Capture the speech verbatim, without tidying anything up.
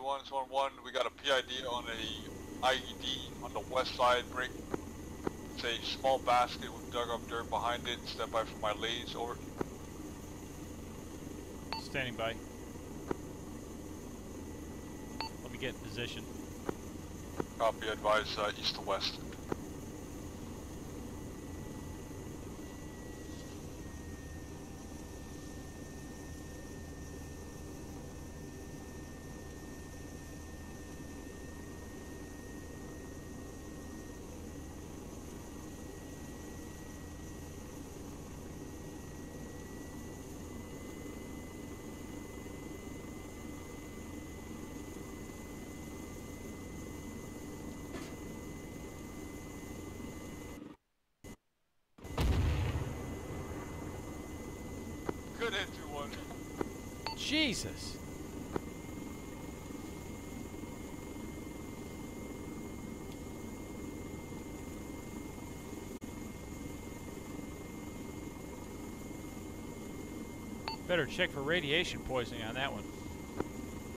one, it's one one. We got a P I D on a I E D on the west side. Bring. It's a small basket with dug up dirt behind it. Step by for my leads. Over. Standing by. Let me get in position. Copy. Advise uh, east to west. Good hit, two one. Jesus. Better check for radiation poisoning on that one.